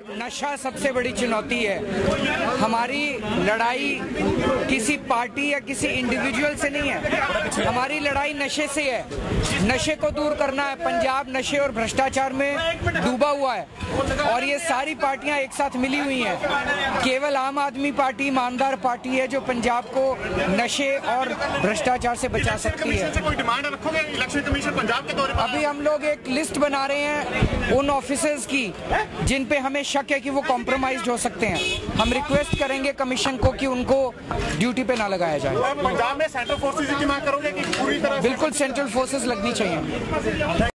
नशा सबसे बड़ी चुनौती है। हमारी लड़ाई किसी पार्टी या किसी इंडिविजुअल से नहीं है, हमारी लड़ाई नशे से है। नशे को दूर करना है। पंजाब नशे और भ्रष्टाचार में डूबा हुआ है और ये सारी पार्टियां एक साथ मिली हुई हैं। केवल आम आदमी पार्टी ईमानदार पार्टी है जो पंजाब को नशे और भ्रष्टाचार से बचा सकती है। कोई डिमांड रखोगे इलेक्शन कमीशन पंजाब के दौरे पर? अभी हम लोग एक लिस्ट बना रहे हैं उन ऑफिसर्स की जिन पे हमें शक है कि वो कॉम्प्रोमाइज हो सकते हैं। हम रिक्वेस्ट करेंगे कमीशन को कि उनको ड्यूटी पे ना लगाया जाए। पंजाब में सेंट्रल फोर्सेज की मांग करोगे कि पूरी तरह? बिल्कुल सेंट्रल फोर्सेस लगनी चाहिए।